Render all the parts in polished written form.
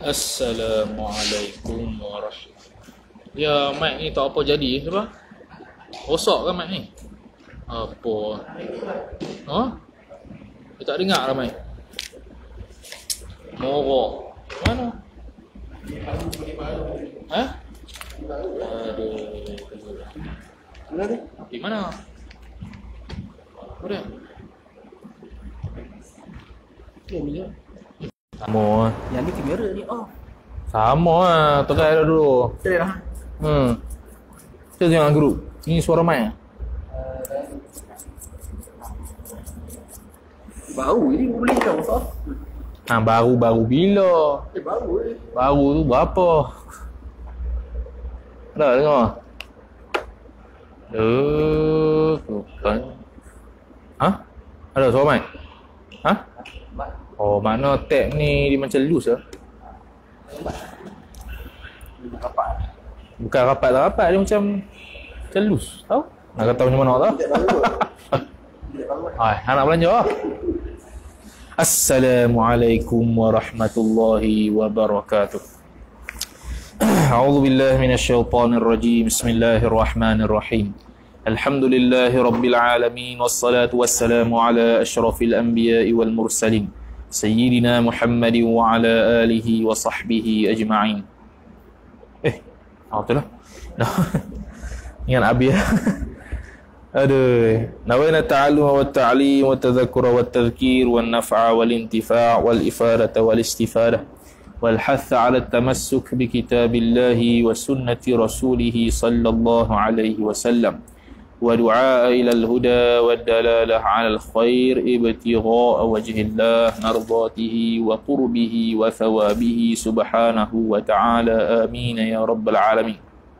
Assalamualaikum warahmatullahi. Ya, mic ni tak apa jadi apa? Rosak kan mic ni? Apa? Ha? Dia tak dengar lah mic. Morok. Mana? Ha? Aduh. Mana tu? Di mana? Apa dia? Ni Sama. yang ni kamera ni off. Sama lah. Terai dah dulu. Sedih dah. Kita tengok grup. Ni suara mic. Baru ni boleh kau off. Baru bila? Baru Baru tu berapa? Dah dengar? Bukan. Ha? Ada suara mic? Ha? Oh, mana tab ni dia macam loose lah. Bukan rapat tak rapat, dia macam loose. Tahu? Nak kata macam mana tak? Hai, nak belanja lah. Assalamualaikum warahmatullahi wabarakatuh. A'udzu billahi minasyaitonir rajim. Bismillahirrahmanirrahim. Alhamdulillahi rabbil alamin wassalatu wassalamu ala asyrafil anbiya'i wal mursalin sayyidina Muhammadin wa ala alihi wa sahbihi ajma'in. Betul lah. Ingat Abi. Aduh. Nawaina ta'allum wa ta'lim wa tadhakkura wa tadhkir wa naf'a wal intifa' wal ifadata wal istifadah wal hath 'ala at-tamassuk bi kitabillahi wa sunnati rasulih sallallahu alaihi wasallam wa du'a ila al-huda wa dalalah 'ala al-khair ibtigha'a wajhillah nardatihi wa qurbihi wa thawabihi subhanahu wa ta'ala amin ya rabbal alamin.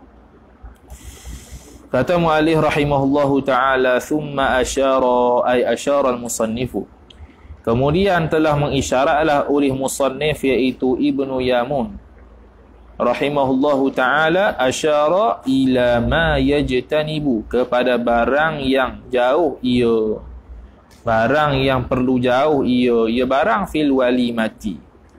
Kata mu'allif rahimahullahu ta'ala, thumma asyara al-musannifu. Kemudian telah mengisyaratlah oleh musannif iaitu Ibnu Yamun rahimahullahu ta'ala, asyara ila ma yajtanibu, kepada barang yang jauh ia, barang yang perlu jauh ia barang fil walimati.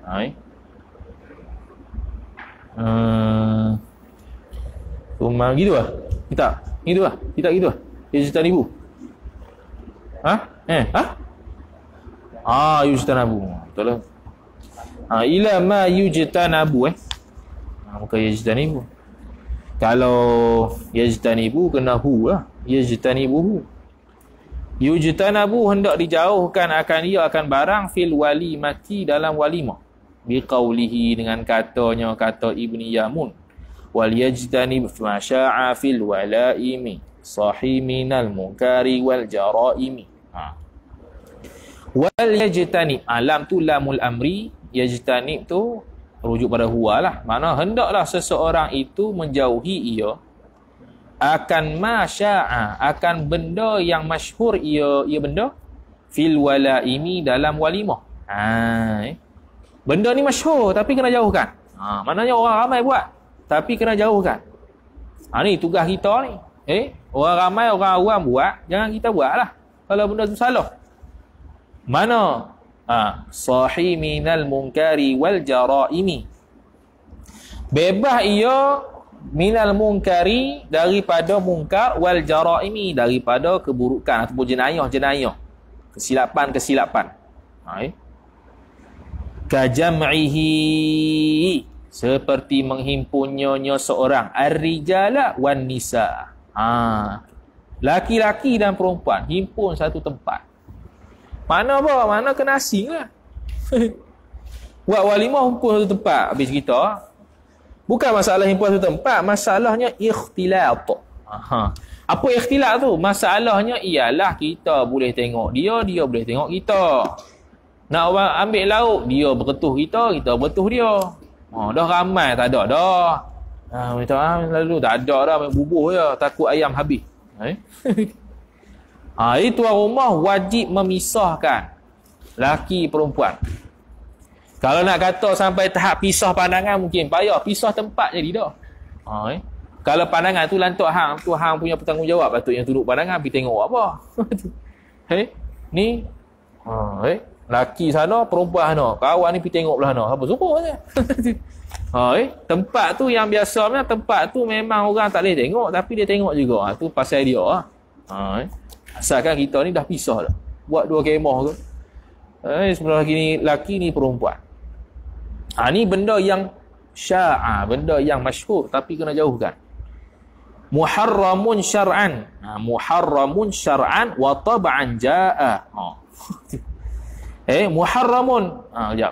Thumma gitu lah. Kita gitu lah. Kita gitu lah. Yajtanibu. Yujtanabu. Betul lah. Ila ma yujtanabu bukan yajtanibu. Kalau yajtanibu kena hu lah. Yajtanibuhu. Yujtanabu hendak dijauhkan akan ia akan barang fil walimati, dalam walimah. Biqaulihi, dengan katanya, kata Ibni Yamun, wal yajtanib ma sya'a fil walaimi sahi minal munkari wal jaraimi. Wal yajtanib, lam tu lamul amri, yajtanib tu rujuk pada huwa lah. Mana hendaklah seseorang itu menjauhi ia akan ma sya'a, akan benda yang masyhur ia benda fil walaimi, dalam walimah. Benda ni masyhur tapi kena jauhkan. Maknanya orang ramai buat tapi kena jauhkan. Ni tugas kita ni. Orang ramai, orang awam buat, jangan kita buat lah kalau benda tu salah. Mana? Sahi minal munkari wal jaraimi. Bebas ia minal munkari, daripada munkar, wal jaraimi, daripada keburukan ataupun jenayah-jenayah, kesilapan-kesilapan. Kajam'ihi, seperti menghimpunnya seorang, ar-rijala wan nisa, laki-laki dan perempuan himpun satu tempat. Mana apa? Mana kena asing lah. Buat walimah himpun satu tempat. Habis kita, bukan masalah himpun satu tempat, masalahnya ikhtilat. Apa ikhtilat tu? Masalahnya ialah kita boleh tengok dia, dia boleh tengok kita. Nak orang ambil lauk, dia berketuh kita, kita berketuh dia. Dah ramai tak ada dah. Minta lalu tak ada dah, main bubuh je, takut ayam habis. Itu rumah wajib memisahkan laki perempuan. Kalau nak kata sampai tahap pisah pandangan mungkin payah, pisah tempat jadi dah. Kalau pandangan tu lantak hang tu, hang punya bertanggungjawab, patutnya tunduk pandangan pergi tengok apa. Ni Laki sana, perempuan sana. Kawan ni pergi tengok belah sana. Apa suruh je. Tempat tu yang biasanya tempat tu memang orang tak boleh tengok tapi dia tengok juga. Tu pasal dia lah. Asalkan kita ni dah pisah dah. Buat dua kemah tu. Sebelah laki ni perempuan. Ni benda yang benda yang masyhur tapi kena jauhkan. Muharramun syar'an. Muharramun syar'an wa tab'an jaa. Muharramun. Sekejap.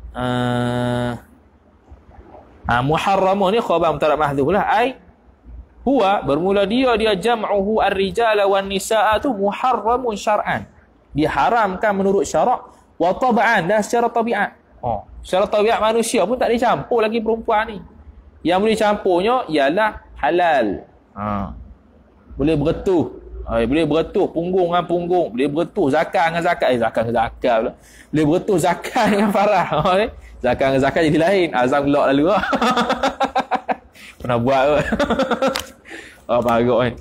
Muharramun ni khabar mubtada mahdhuf lah. Huwa bermula dia jam'uhu ar-rijala wan nisaa tu muharramun syar'an. Diharamkan menurut syarak wa tab'an dan secara tabiat. Secara tabiat manusia pun tak dicampur lagi perempuan ni. Yang boleh campurnya ialah halal. Boleh beretuh. Boleh beretuh punggung dengan punggung. Boleh beretuh zakat dengan zakat. Zakat dengan zakat pula. Boleh beretuh zakat dengan farah. Zakat dengan zakat jadi lain. Azam gelak lalu lah. Pernah buat kot. Parut kan.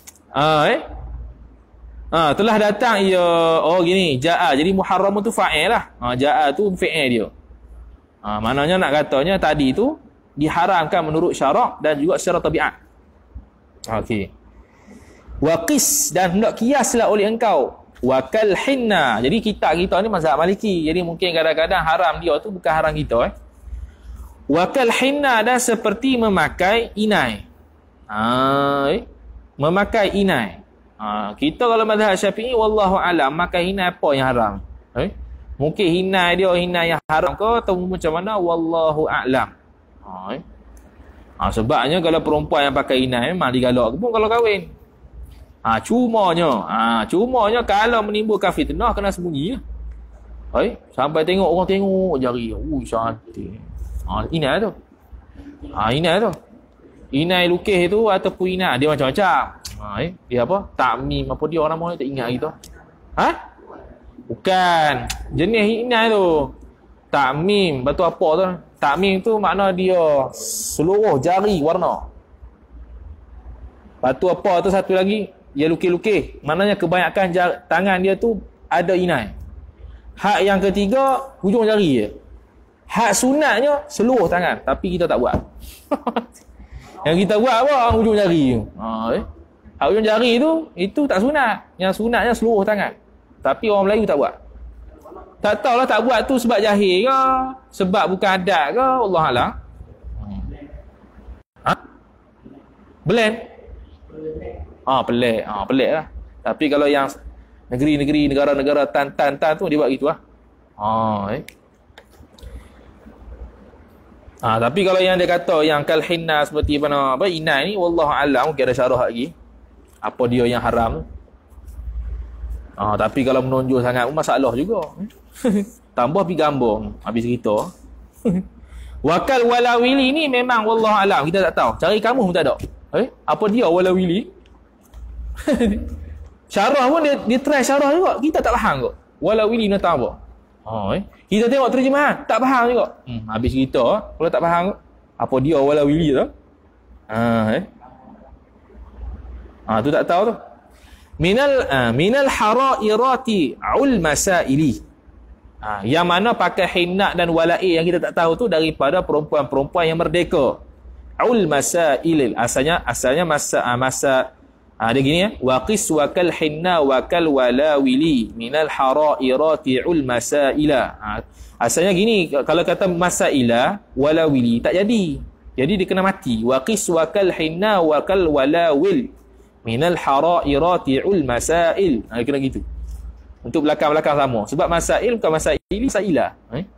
Telah datang ia. Gini. Ja'a. Jadi muharram tu fa'il lah. Ja'a tu fi'il dia. Maknanya nak katanya tadi tu diharamkan menurut syarak dan juga secara tabiat. Okey. Waqis dan hendak kiaslah oleh engkau. Wakal hinna. Jadi kita ni mazhab Maliki. Jadi mungkin kadang-kadang haram dia tu bukan haram kita. Wakal hinna dan seperti memakai inai. Memakai inai. Kita kalau mazhab Syafi'i wallahu alam makai inai apa yang haram? Mungkin hinai dia hinai yang haram ke atau macam mana wallahu a'lam. Sebabnya kalau perempuan yang pakai inai memang digalak pun kalau kahwin. Cumanya kalau menimbulkan fitnah kena sembunyi. Sampai tengok orang tengok jari. Cantik. Inai tu. Inai tu. Inai lukis tu ataupun inai dia macam-macam. Dia apa? Takmim apa dia orang nama tak ingat gitu. Bukan. Jenis inai tu. Takmim, batu apa tu? Takmim tu makna dia seluruh jari warna. Batu apa tu satu lagi? Dia lukis-lukis. Maknanya kebanyakan tangan dia tu ada inai. Hak yang ketiga, hujung jari je. Hak sunatnya seluruh tangan. Tapi kita tak buat. Yang kita buat apa? Hujung jari tu. Hak hujung jari tu, itu tak sunat. Yang sunatnya seluruh tangan. Tapi orang Melayu tak buat. Tak tahulah tak buat tu sebab jahil ke, sebab bukan adat ke, Allah Alam. Blend? Pelik. Pelik lah. Tapi kalau yang negeri-negeri, negara-negara tan tu dia buat gitu lah. Tapi kalau yang dia kata yang kalhinna seperti mana apa inai ni wallahu alam mungkin ada syarah lagi. Apa dia yang haram tu? Tapi kalau menonjol sangat pun masalah juga. Tambah pergi gambar habis cerita. Wakal walawili ni memang wallahu alam kita tak tahu. Cari kamu pun tak ada. Apa dia walawili? Syarah pun dia try syarah juga. Kita tak faham kok. Walawili nak tahu apa? Kita tengok terjemahan tak faham juga. Habis cerita kalau tak faham kok. Apa dia walawili tu? Tu tak tahu tu. Minal harairati ul masaili. Yang mana pakai hinna dan walai yang kita tak tahu tu daripada perempuan-perempuan yang merdeka. Ul masail asalnya masa dia gini ya, waqis wa kal hinna wa kal walawili minal harairati ul masaila. Asalnya gini, kalau kata masaila walawili tak jadi. Jadi dia kena mati. Waqis wa kal hinna wa kal walawil minal harairati ul masail. Kena gitu. Untuk belakang-belakang sama. Sebab masail bukan masaili, masailah.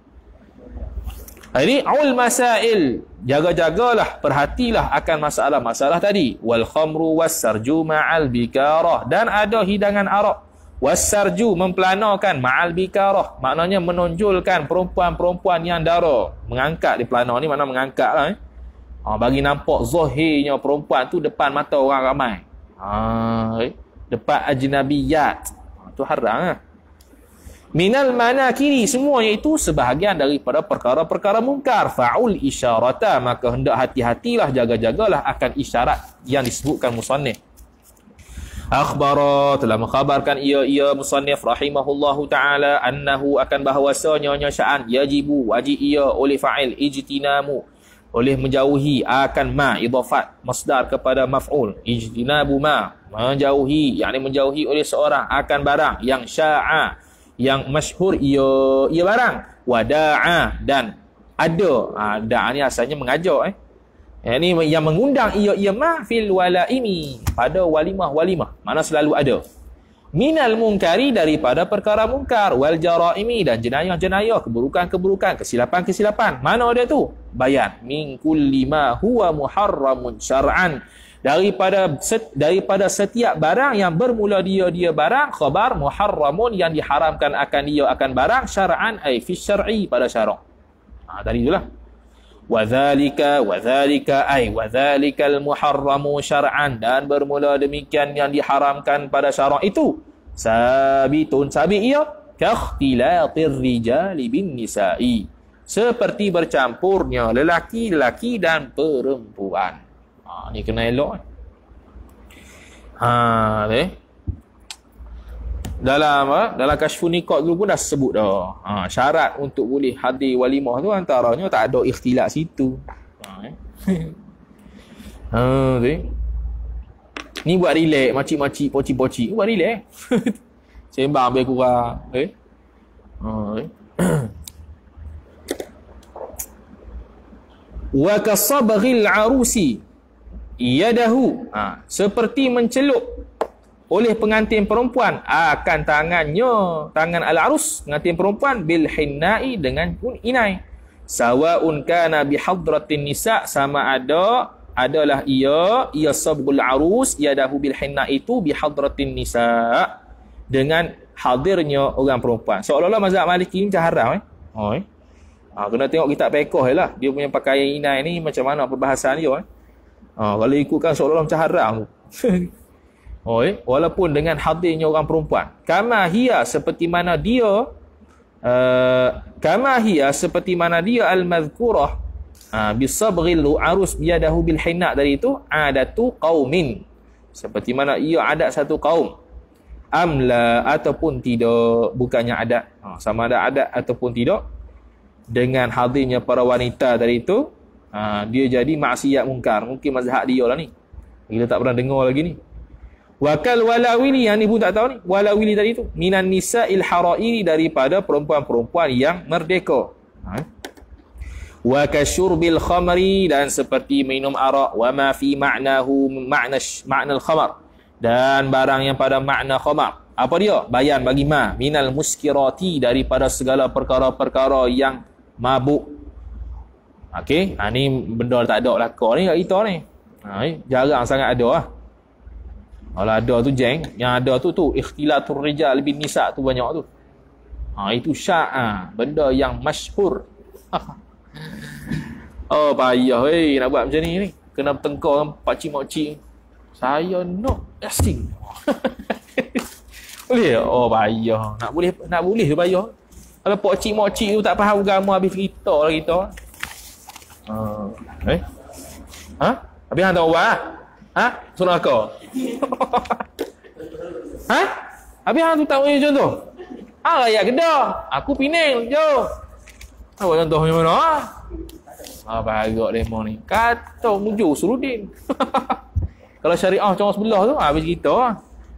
Ini ul masail. Jaga-jagalah, perhatilah akan masalah-masalah tadi. Wal khamru was sarju ma'al bikarah. Dan ada hidangan arak. Was sarju memplanakan ma'al bikarah. Maknanya menonjolkan perempuan-perempuan yang dara. Mengangkat di pelana ni makna mengangkat lah. Bagi nampak zahirnya perempuan tu depan mata orang ramai. Depan ajnabiyat. Itu haram lah. Minal manakiri, semuanya itu sebahagian daripada perkara-perkara mungkar. Fa'ul isyarata, maka hendak hati-hatilah, jaga-jagalah akan isyarat yang disebutkan musannif. Akhbara, telah mengkhabarkan ia musannif rahimahullahu ta'ala annahu akan bahawasanya sya'an yajibu wajib ia oleh fa'il ijtinamu, oleh menjauhi akan ma idafat masdar kepada maf'ul. Ijtinabu ma, menjauhi, yakni menjauhi oleh seorang akan barang yang sya'a, yang masyhur ia barang, wada'a, dan ada. Da' ni asalnya mengajak Ini yang mengundang ia ma fil walaimi, pada walimah. Mana selalu ada. Minal munkari, daripada perkara mungkar, wal jaraimi, dan jenayah-jenayah, keburukan-keburukan, kesilapan-kesilapan. Mana ada tu? Bayan. Min kulli ma huwa muharramun syar'an, daripada setiap barang yang bermula dia barang, khabar muharramun, yang diharamkan akan dia akan barang, syar'an ay fi syar'i, pada syarak. Tadi itulah. Wadzalika ay wadzalikal muharramu syar'an, dan bermula demikian yang diharamkan pada syarak itu, sabit ia kakhtilatir rijali bin nisa'i, seperti bercampurnya lelaki dan perempuan. Ni kena elok. Dalam Kasyfun Niqab dulu pun dah sebut dah. Syarat untuk boleh hadir walimah tu antaranya tak ada ikhtilat situ. Ni buat relax, makcik-makcik, pocik-pocik buat relax. Sembang lebih kurang. Wa kasabghil arusi yadahu, seperti mencelup oleh pengantin perempuan akan tangan al-arus, pengantin perempuan, bil hinnai, dengan inai, sawaun kana bi hadratin nisa, sama adalah ia sabgul arus yadahu bil hinna itu bi hadratin nisa, dengan hadirnya orang perempuan. Seolah-olah mazhab Maliki ni macam haram kena tengok kitab fiqh lah, dia punya pakaian inai ni macam mana perbahasan dia kalau ikutkan seolah-olah macam haram tu. Walaupun dengan hadirnya orang perempuan. Kama hiya, seperti mana dia al-madhkurah bisabghil arus biyadahu bil hinna, dari itu adatu qaumin, seperti mana ia adat satu kaum, amla, ataupun tidak, bukannya adat, sama ada adat ataupun tidak, dengan hadirnya para wanita dari itu dia jadi maksiat mungkar. Mungkin mazhab dia lah ni, kita tak pernah dengar lagi ni. Wakal walawili, yang ni pun tak tahu ni. Walawili tadi tu minan nisa'il harairi, daripada perempuan-perempuan yang merdeka. Wa kasyurbil khamri, dan seperti minum arak, wa ma fi ma'nahu ma'nal khamar, dan barang yang pada makna khamar. Apa dia? Bayan bagi ma minal muskirati, daripada segala perkara-perkara yang mabuk. Okey, ni benda tak ada belaka ni kat kita ni. Jarang sangat ada lah. Kalau ada tu jeng, yang ada tu ikhtilatur rijal bin nisa tu banyak tu. Itu syak', benda yang masyhur. Payah nak buat macam ni. Kena bertengkar dengan pakcik-makcik. Saya nak asing. Boleh? Payah. Nak boleh tu payah. Kalau pakcik-makcik tu tak faham agama, habis cerita lah kita. Habis hang tahu apa? Surah kau. Habis hang tu tak punya contoh. Rakyat Kedah, aku Penang, jauh. Apa contoh macam mana? Bagak demo ni. Kata mujur Surudin. Kalau syariah macam sebelah tu, habis kita.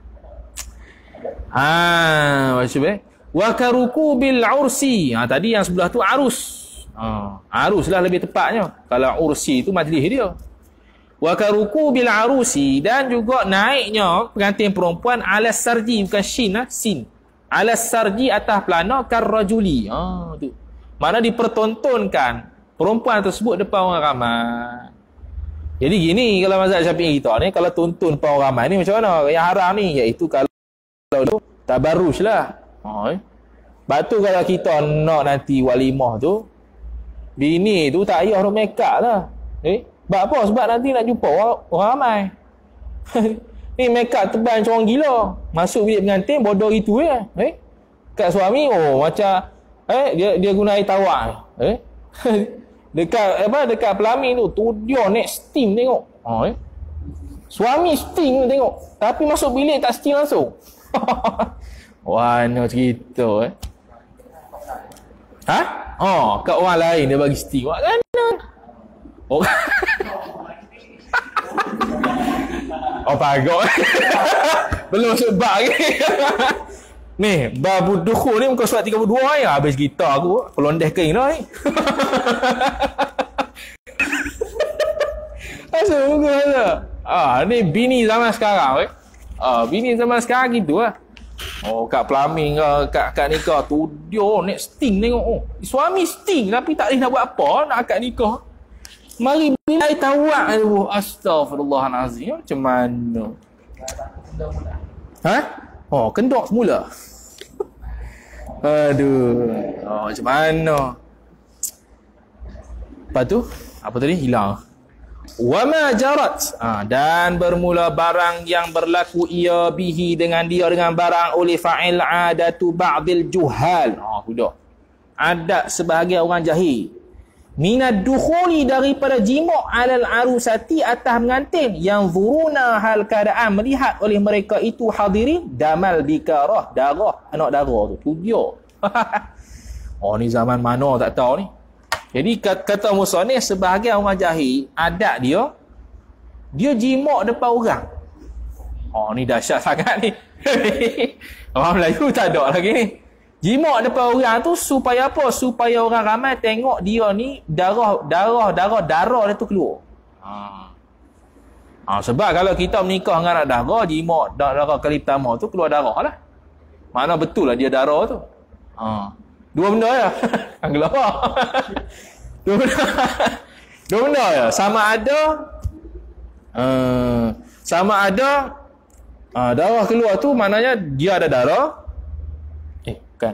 Macam ni. Wa karuku bil ursi. Tadi yang sebelah tu arus. Arus lah lebih tepatnya. Kalau ursi tu majlis dia. Wa karuku bil arusi, dan juga naiknya pengantin perempuan alas sarji, bukan sin, alas sarji, atas pelana, karrajuli. Tu mana dipertontonkan perempuan tersebut depan orang ramai. Jadi gini, kalau mazhab Syafi'i kita ni, kalau tuntun depan orang ramai ni macam mana? Yang haram ni iaitu kalau tabarruj lah. Batu kalau kita nak nanti walimah tu, bini tu tak payah make up lah. Sebab apa? Sebab nanti nak jumpa orang ramai. Ni make up tebal macam orang gila. Masuk bilik pengantin bodoh gitu je. Kat suami macam dia guna air tawar. Dekat pelamin tu dia next steam tengok. Suami sting tengok. Tapi masuk bilik tak sting langsung. Mana cerita Ha? Oh, kat orang lain dia bagi sting. Wak mana? Oh. Oh pagok. Belum masuk bab lagi. Ni, bab dukhul ni muka surat 32 ya. Habis kita aku pelondeh kering dah ni. Asal muka ada. Ni bini zaman sekarang bini zaman sekarang gitu lah. Oh, kat plumbing ke, kat nikah tu dia nak sting tengok. Oh, suami sting tapi tak boleh nak buat apa nak akad nikah. Mari bila tawak tu. Astagfirullahalazim. Macam mana? Ha? Oh, kendok semula. Aduh. Oh, macam mana? Lepas tu apa tadi? Hilang. Wa ma jarat, dan bermula barang yang berlaku ia bihi dengan dia dengan barang oleh fa'il adatu ba'dil juhal. Sudah. Adat sebahagian orang jahil. Minad dukhuli daripada jima' alal arusati atas mengantin yang zuruna hal keadaan melihat oleh mereka itu hadirin damal bikarah, darah, anak darah tu dia. Ni zaman mana tak tahu ni. Jadi kata musannif sebahagian orang jahil adat dia jimak depan orang. Ni dahsyat sangat ni. Orang Melayu tak ada lagi ni. Jimak depan orang tu supaya apa? Supaya orang ramai tengok dia ni darah dia tu keluar. Sebab kalau kita menikah dengan anak darah, jimak darah kali pertama tu keluar darah lah. Mana betul lah dia darah tu. Dua benda ya. Gelap. Dua benda ya. Sama ada darah keluar tu maknanya dia ada darah. Bukan.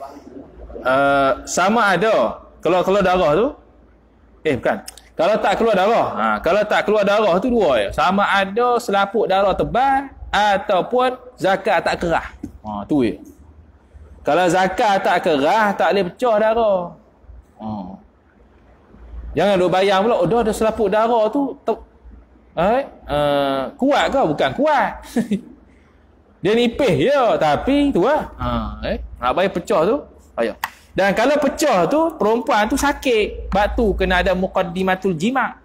Sama ada kalau darah tu bukan. Kalau tak keluar darah. Kalau tak keluar darah tu dua ya. Sama ada selaput darah tebal ataupun zakat tak kerah. Tu ya. Kalau zakat tak kerah, tak boleh pecah darah. Jangan duk bayang pula, dah ada selaput darah tu. Kuat ke? Bukan kuat. Dia nipis je, tapi tu lah. Nak bayar pecah tu, payah. Dan kalau pecah tu, perempuan tu sakit. Sebab tu kena ada muqaddimatul jima'.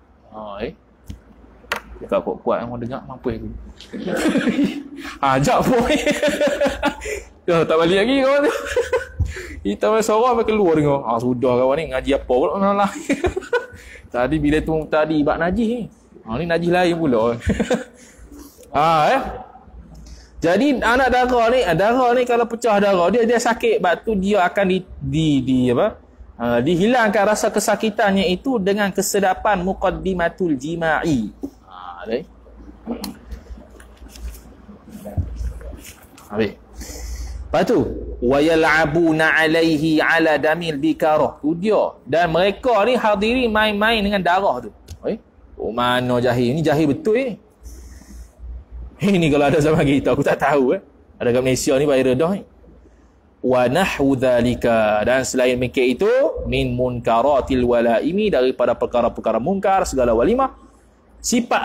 Cakap kuat-kuat, orang dengar, mampu aku. Ajak pun. Tak balik lagi kawan tu. Kita main sorang sampai keluar tengok. Sudah kawan ni ngaji apa pula lah. Tadi bila tu tadi bab najis ni. Ni najis lain pula. Jadi anak darah ni kalau pecah darah dia sakit, sebab tu dia akan dihilangkan rasa kesakitannya itu dengan kesedapan muqaddimatul jima'i. Habis. Lepas tu wa yal'abuna 'alaihi 'ala damil bikarah. Tu dia. Dan mereka ni hadirin main-main dengan darah tu. Mana jahil? Ni jahil betul ni. Ini kalau ada zaman kita aku tak tahu Ada kat Malaysia ni viral dah ni. Wa nahwu dzalika, dan selain mikir itu min munkaratil walaimi, daripada perkara-perkara munkar segala walimah. Sifat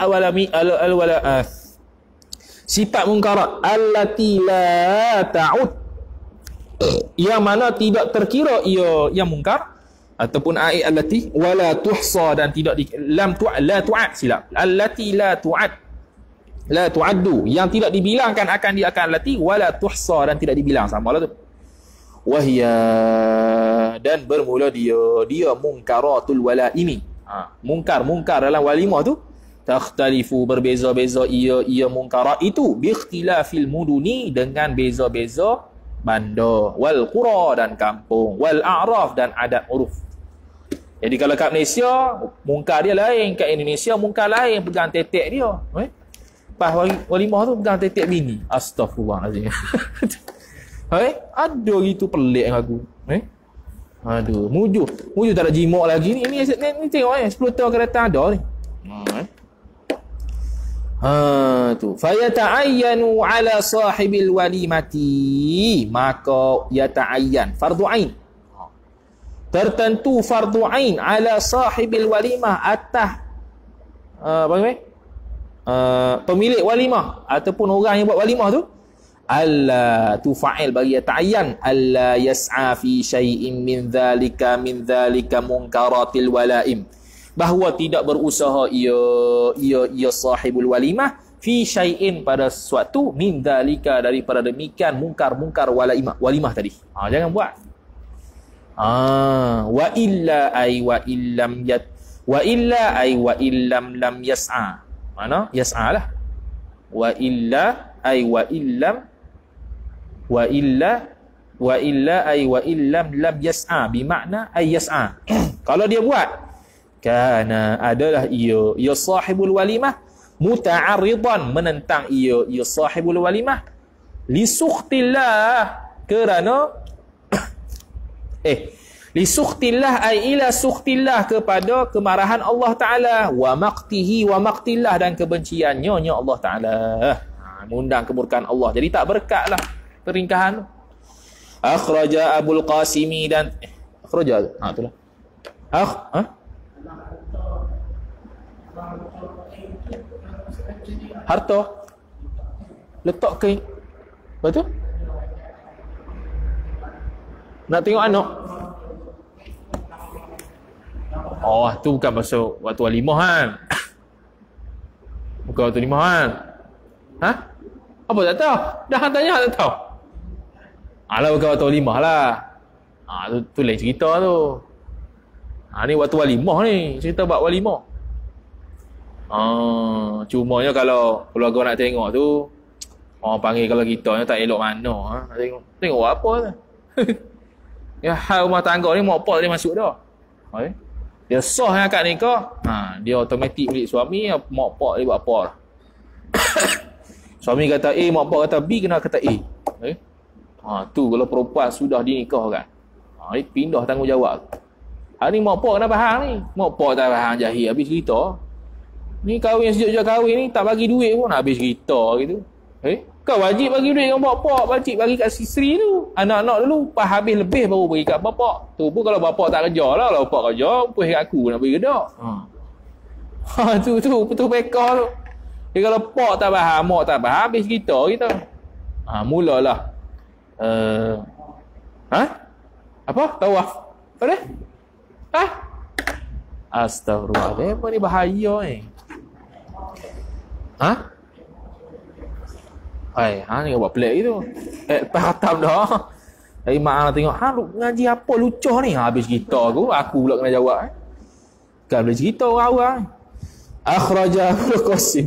sifat munkarat allati la ta'ud, yang mana tidak terkira ia yang munkar, ataupun ayat allati wala tuhsa, dan tidak la tu'ad silap allati la tu'addu, yang tidak dibilangkan akan dia akan allati wala tuhsa, dan tidak dibilang, samalah tu. Wahya, dan bermula dia munkaratul walaimi. Munkar dalam walimah tu takhtalifu, berbeza-beza ia munkarat itu bi ikhtilafil muduni, dengan beza-beza bandar, wal qura, dan kampung, wal a'raf, dan adat uruf. Jadi kalau kat Malaysia mungkar dia lain, kat Indonesia mungkar lain, pegang tetek dia. Pas walimah tu pegang tetek bini. Astagfirullahalazim. Ada gitu pelik aku. Aduh, mujuh tak ada jimak lagi ni. Ni tengok 10 tahun akan datang ada ni. Tu fayata'ayyanu ala sahibil walimati, maka yata'ayyan fardu ain, tertentu fardu ain ala sahibil walimah, atas apa ni, pemilik walimah ataupun orang yang buat walimah tu, alla tu fa'il bagi ta'ayyan, alla yas'a fi syai'in min dhalika munkaratil walaim, bahawa tidak berusaha ia sahibul walimah fi syai'in pada sesuatu min dhalika daripada demikian mungkar walimah tadi. Jangan buat. Wa illa ay wa illam lam yas'a. Mana? Yas'a lah. Wa illa ay wa illam lam yas'a, bermakna ay yas'a. Kalau dia buat, kana adalah ia sahibul walimah muta'arridan, menentang ia sahibul walimah li sukhtillah, kerana li sukhtillah ay ila sukhtillah, kepada kemarahan Allah Ta'ala, wa maqtihi wa maqtillah, dan kebenciannya Allah Ta'ala, mengundang kemurkaan Allah. Jadi tak berkat lah peringkahan. Akhraja Abul Qasimi dan akhraja itulah harta letak kain, betul? Nak tengok anak. Tu bukan masuk waktu walimah kan. Bukan waktu walimah kan. Apa tak tahu? Dah tanya tak tahu. Alah, bukan waktu walimah lah. Tu lain cerita tu. Ni waktu walimah ni. Cerita bab walimah. Cumanya kalau keluarga nak tengok tu, orang panggil kalau kita tak elok mana. Tengok buat apa tu. Ya, hal rumah tangga ni mak pak dia masuk dah. Dia sah yang akad nikah, dia automatik milik suami, mak pak dia buat apa lah. Suami kata A, mak pak kata B, kena kata A. Tu kalau perempuan sudah dinikahkan, pindah tanggungjawab. Ni mak pak kena faham ni. Mak pak tak faham, jahil habis cerita. Ni kahwin sejak kahwin ni tak bagi duit pun habis cerita gitu. Kau wajib bagi duit dengan bapak, wajib bagi kat isteri tu. Anak-anak dulu pas habis lebih baru bagi kat bapak. Tu pun kalau bapak tak kerja lah. Kalau bapak kerja, puas kat aku nak bagi dak. Tu betul pekah tu. Jadi kalau pak tak faham, mak tak faham, habis kita. Mulalah. Apa? Tawaf. Apa dia? Astagfirullahaladzim, ni bahaya ni. Ni buat pelik gitu. Lepas khatam dah. Dari mak nak tengok, ngaji apa lucuh ni? Habis cerita aku pula kena jawab. Kan boleh cerita orang-orang. Akhraja Abu Qasim.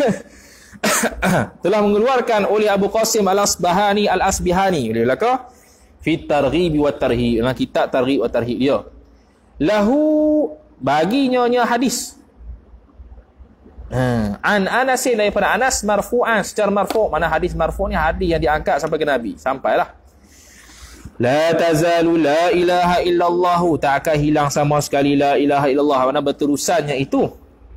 Telah mengeluarkan oleh Abu Qasim Al-Asbahani Boleh belakang? Fi targhib wa tarhib. Dalam kitab targhib wa tarhib dia. Lahu, baginya hadis. An Anas, daripada Anas, marfu'an, secara marfu'. Mana hadis marfu' ni hadis yang diangkat sampai ke Nabi. Sampailah. La tazalu la ilaha illallah, tak akan hilang sama sekali la ilaha illallah. Mana berterusannya itu.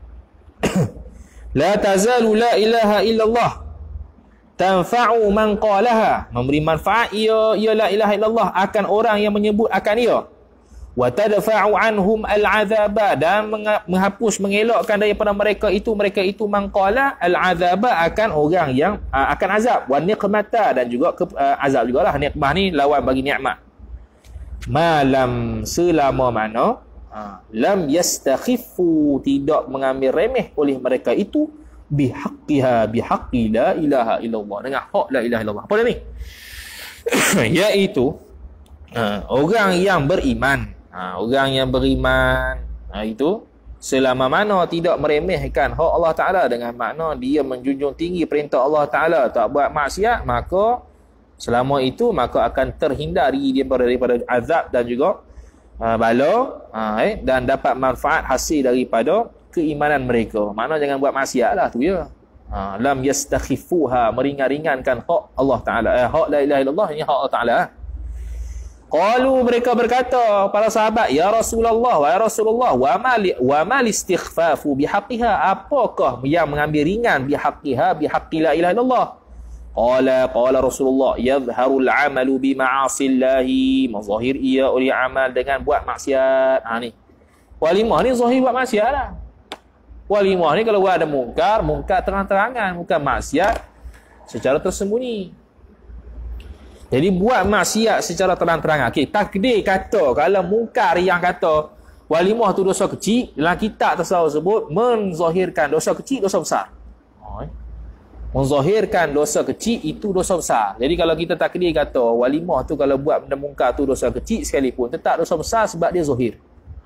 La tazalu la ilaha illallah tanfa'u man qalaha, memberi manfaat ia la ilaha illallah akan orang yang menyebut akan ia. Wa tadfa'u anhum al-'adzaba, dan menghapus mengelakkan daripada mereka itu mangqala al-'adzaba, akan orang yang akan azab, wa niqmata, dan juga azab jugalah. Nikmah ni lawan bagi nikmat. Malam, selama mana lam yastakhiffu, tidak mengambil remeh oleh mereka itu bihaqqi la ilaha illallah, dengan hak la ilaha illallah. Apa dia ni? Iaitu orang yang beriman. Orang yang beriman itu selama mana tidak meremehkan hak Allah Ta'ala, dengan makna dia menjunjung tinggi perintah Allah Ta'ala, tak buat maksiat, maka selama itu maka akan terhindari daripada azab dan juga bala, dan dapat manfaat hasil daripada keimanan mereka. Makna jangan buat maksiat lah tu ya. Lam yastakhifuha, meringan-ringankan hak Allah Ta'ala, hak la ilaha illallah, ini hak Allah Ta'ala. Qalu, mereka berkata para sahabat, ya Rasulullah, wa ya Rasulullah, wa mal istighfafu bihaqqiha, apakah yang mengambil ringan bihaqqi la ilaha illallah? Qala Rasulullah, yadhharul amalu bi ma'asillahi, mazahir ia oleh amal dengan buat maksiat. Ni walimah ni zahir buat maksiat lah. Walimah ni kalau buat ada mungkar, mungkar terang-terangan, bukan maksiat secara tersembunyi. Jadi buat maksiat secara terang-terangan. Okey, takdir kata kalau mungkar yang kata walimah tu dosa kecil, dalam kitab tersebut menzahirkan dosa kecil, dosa besar. Menzahirkan dosa kecil itu dosa besar. Jadi kalau kita takdir kata walimah tu kalau buat benda mungkar tu dosa kecil sekalipun, tetap dosa besar sebab dia zahir.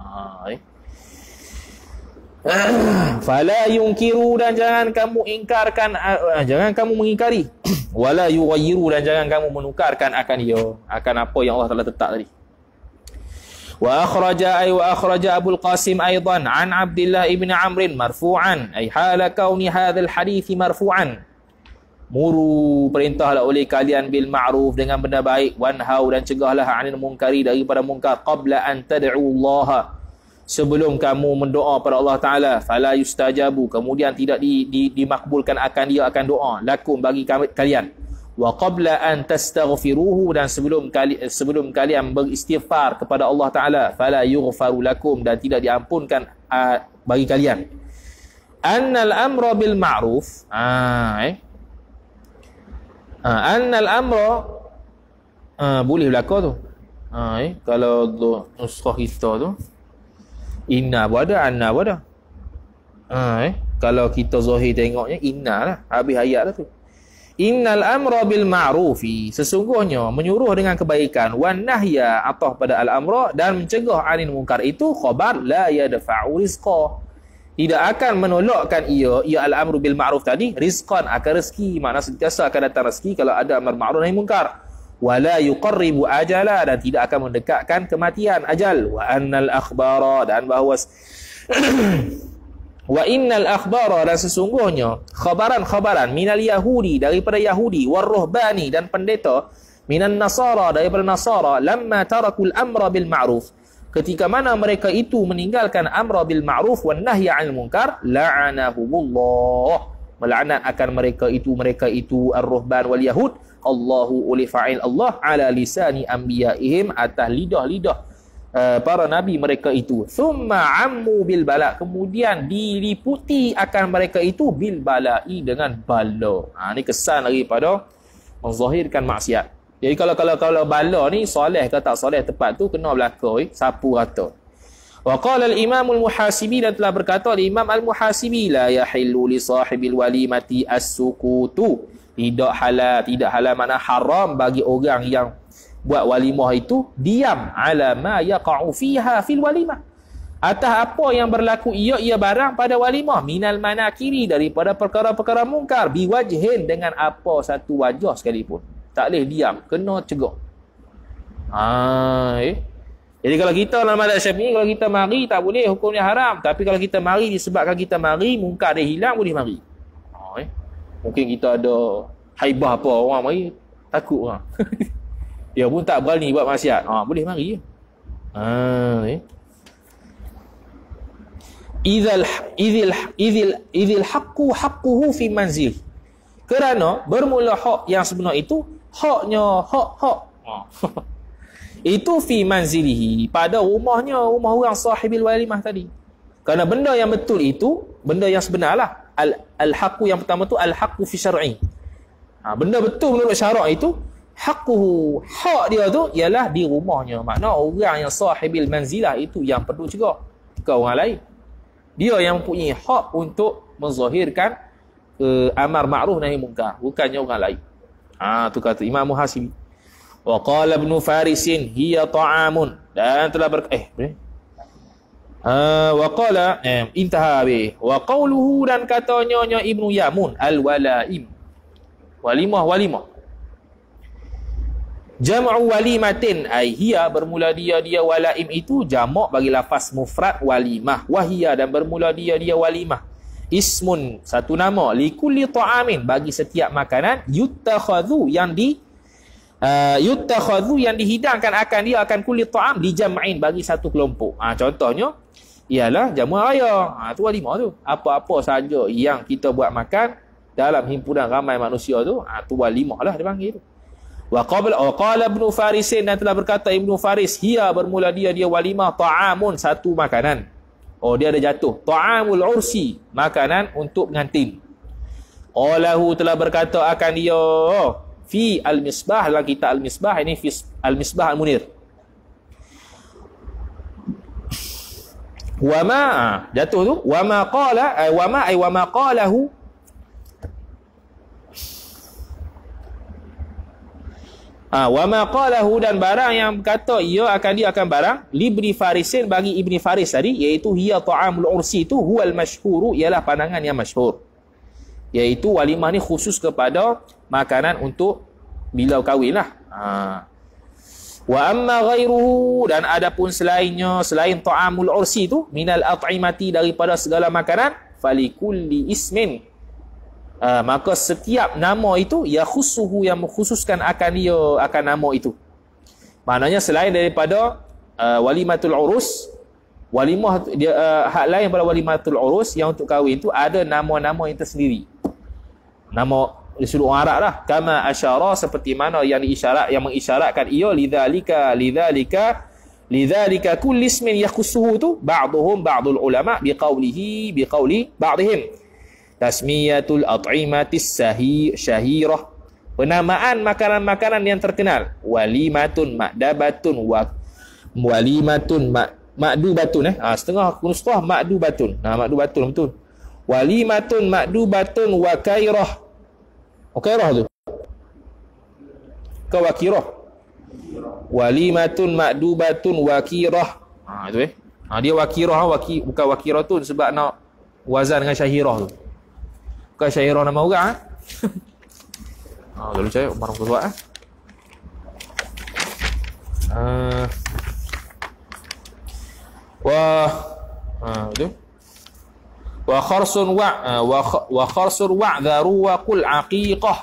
Fala yunkiru, dan jangan kamu ingkarkan, jangan kamu mengingkari. Wala yughayyiru, dan jangan kamu menukarkan akan dia, akan apa yang Allah Taala tetap tadi. Wa akhraja Abu al-Qasim aidan an Abdullah ibn Amr marfu'an ay hala kauni hadzal hadits marfu'an. Muru, perintahlah oleh kalian bil ma'ruf, dengan benda baik, wanhau, dan cegahlah 'anil munkari, daripada mungkar, qabla an tad'u Allah, sebelum kamu mendoa pada Allah Taala, fala yustajabu, kemudian tidak dimakbulkan akan dia akan doa, lakum, bagi kalian, wa qabla an tastaghfiruhu, dan sebelum kalian beristighfar kepada Allah Taala, fala yughfaru lakum, dan tidak diampunkan bagi kalian. Annal amra bil ma'ruf, annal amra boleh berlaku tu. Kalau nuskah kita tu inna pun ada, anna pun ada. Kalau kita zahir tengoknya inna lah, habis ayat lah tu. Innal amra bil ma'rufi, sesungguhnya menyuruh dengan kebaikan, wan nahya, atah pada al amra, dan mencegah anil munkar itu khabar la yadfa'u rizqa, tidak akan menolakkan ia al-amru bil ma'ruf tadi, rizqan, akan rezeki, makna sentiasa akan datang rezeki kalau ada amar ma'ruf nahi munkar. Wala yuqarribu ajala, dan tidak akan mendekatkan kematian, ajal. Wa annal akhbara, dan bahawa wa innal akhbara, dan sesungguhnya khabaran minal yahudi, daripada Yahudi, warruhbani, dan pendeta, minan nasara, daripada Nasara, lamma tarakul amra bil ma'ruf, ketika mana mereka itu meninggalkan amra bil ma'ruf wan nahya 'anil munkar, la'anahumullah, melaknat akan mereka itu ar-ruhban wal yahud, Allahu uli fa'il Allah ala lisani anbiya'ihim, atas lidah-lidah para nabi mereka itu, thumma ammu bil bala, kemudian diliputi akan mereka itu bil bala'i, dengan bala. Ni kesan daripada menzahirkan maksiat. Jadi kalau bala ni soleh ke tak soleh, tepat tu kena berlaku sapu rata. Wa qala al-imam al-muhasibi, dan telah berkata Imam al-Muhasibi, la yahillu li sahibil walimati as-sukutu, tidak halal makna haram bagi orang yang buat walimah itu diam, ala ma yaqa'u fiha fil walimah, atas apa yang berlaku ia barang pada walimah, minal manakiri, daripada perkara-perkara mungkar, biwajhin, dengan apa satu wajah sekalipun. Tak boleh diam, kena cegah. Jadi kalau kita dalam mazhab Syafi'i, kalau kita mari tak boleh, hukumnya haram. Tapi kalau kita mari disebabkan kita mari, mungkar dia hilang, boleh mari. Mungkin kita ada haibah apa, orang mari takut orang. Dia pun tak berani buat maksiat. Boleh mari je. Idzil haqqu haqquhu fi manzil. Kerana bermula hak yang sebenar itu, haknya hak itu fi manzilihi, pada rumahnya, rumah orang sahibil walimah tadi. Kerana benda yang betul itu benda yang sebenarlah. Al-haqqu yang pertama tu al-haqqu fi syar'i. Benda betul menurut syarak itu haqquhu, hak dia tu ialah di rumahnya. Makna orang yang sahibil manzilah itu yang perlu cegah, bukan orang lain. Dia yang mempunyai hak untuk menzahirkan amar ma'ruf nahi munkar, bukannya orang lain. Tu kata Imam Muhasibi. Wa qala Ibn Farisin hiya ta'amun, dan telah wa qala intaha bi wa qawluhu, dan katanya Ibnu Yamun, al-walaim, walimah jam'u walimatin, ai hiya, bermula dia walaim itu jamak bagi lafaz mufrad walimah, wahia, dan bermula dia walimah, ismun, satu nama, likulli ta'amin, bagi setiap makanan, yuttakhadhu, yang dihidangkan akan dia, akan kulli ta'am, dijam'in, bagi satu kelompok. Contohnya ialah jamuan raya. Tu walimah tu. Apa-apa saja yang kita buat makan dalam himpunan ramai manusia tu, tu walimah lah dia panggil tu. Wa qala Ibn Faris, dan telah berkata Ibnu Faris, hiya, bermula dia walimah, ta'amun, satu makanan. Oh, dia ada jatuh. Ta'amul ursi, makanan untuk pengantin. Qalahu telah berkata akan dia fi al-misbah, dalam kitab al-misbah, ini fi al-misbah al-munir. Wa ma, jatuh tu, wa ma qala, wa ma qalahu, wa ma qalahu, dan barang yang kata ia akan barang libni farisin, bagi ibni faris tadi, iaitu hiya ta'amul ursi, itu huwal masyhuru, ialah pandangan yang masyhur, iaitu walimah ni khusus kepada makanan untuk bila kahwin lah. Wa amma ghairuhu, dan adapun selainnya, selain ta'amul ursi tu, minal at'imati, daripada segala makanan, falikulli ismin, maka setiap nama itu ya khusuhu, yang mengkhususkan akan dia, akan nama itu. Maknanya selain daripada walimatul urus, walimah dia, hak lain pada walimatul urus yang untuk kahwin tu ada nama-nama yang tersendiri, nama di sudut orang Arab lah. Kama asyara, seperti mana yang diisyarat, yang mengisyaratkan ia, lidzalika kulli ismin yakhussuhu tu ba'dhum ba'dul ulama biqauli ba'dihim tasmiyatul at'imatis syahirah, penamaan makanan-makanan yang terkenal, walimatun ma'dabatun wa walimatun ma'dubatun, setengah nuskhah ma'dubatun, ma'dubatun betul, walimatun ma'dubatun wa kairah. Kairah tu ke wakirah, walimatun ma'dubatun wakirah, itu dia wakirah, bukan wakiratun, sebab nak wazan dengan syahirah tu, bukan syahirah nama orang. Lalu cari Umar buat betul. Wa kharsun wa'dharu wa qul aqiqah.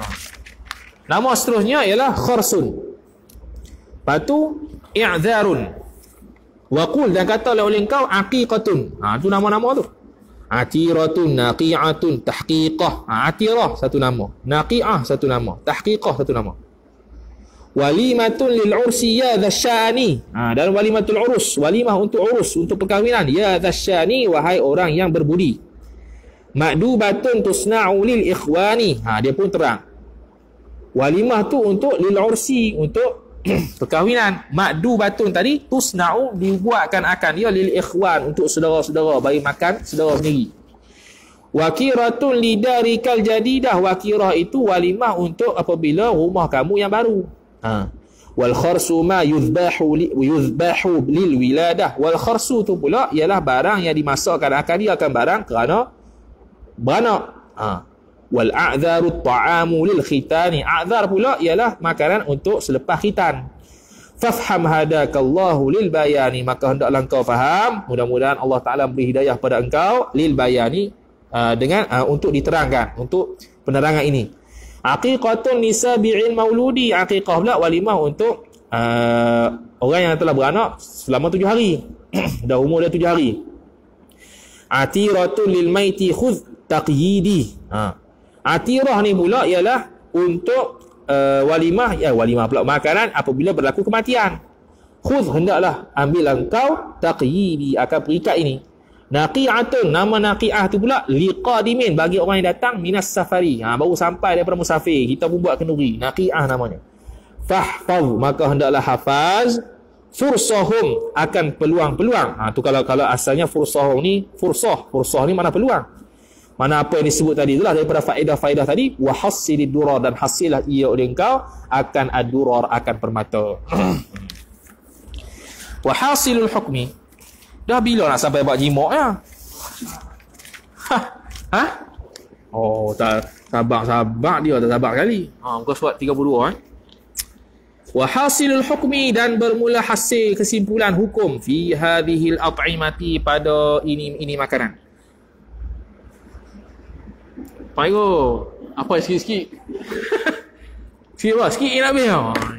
Nama seterusnya ialah kharsun. Lepas tu i'dharun. Wa qul, dan kata oleh engkau aqiqatun. Tu nama-nama tu. Atiratun, naqi'atun, tahqiqah. Atirah satu nama, naqi'ah satu nama, tahqiqah satu nama. Walimatun lil ursi ya dzasyani, dan walimatul urus, walimah untuk urus, untuk perkahwinan, ya dzasyani, wahai orang yang berbudi. Ma'dubatun tusna'u lil ikhwani, dia pun terang. Walimah tu untuk lil ursi, untuk perkahwinan. Ma'dubatun tadi tusna'u, dibuatkan akan dia lil ikhwan, untuk saudara-saudara, bagi makan saudara sendiri. Wakiratun lidarikal jadidah, wakirah itu walimah untuk apabila rumah kamu yang baru. Wal kharsu ma yuzbahu lil wiladah, wal kharsu tu pula ialah barang yang dimasakkan akan dia, akan barang kerana beranak. Wal a'dharu ta'amu lil khitani, a'dhar pula ialah makanan untuk selepas khitan. Fafham hadakallahu lil bayani, maka hendaklah engkau faham, mudah-mudahan Allah Ta'ala beri hidayah pada engkau, lil bayani, dengan untuk diterangkan, untuk penerangan ini. Aqiqatun nisabi'il mauludi, aqiqah pula walimah untuk orang yang telah beranak selama 7 hari. Dah umur dah 7 hari. Atiratun lil maiti khudh taqyidi. Atirah ni pula ialah untuk walimah, walimah pula makanan apabila berlaku kematian. Khudh, hendaklah ambil engkau, taqyidi, akan perikat ini. Naqi'atun, nama naqi'ah tu pula liqadimin, bagi orang yang datang minas safari, baru sampai daripada musafir, kita pun buat kenduri, naqi'ah namanya. Fahfaz, maka hendaklah hafaz, fursahum, akan peluang-peluang. Tu kalau asalnya fursahum ni, fursah ni mana peluang, mana apa yang disebut tadi itulah daripada faedah-faedah tadi. Wa hassilid durar, dan hasillah ia oleh engkau akan ad-durar, akan permata. Wa hasilul hukmi, dah bila nak sampai buat jimak ya? Oh, tak sabar dia, tak sabar kali. Muka surat 32 Wa hasilul hukmi, dan bermula hasil kesimpulan hukum, fi hadhil at'imati, pada ini makanan. Payo, apa sikit-sikit? Sikit nak habis.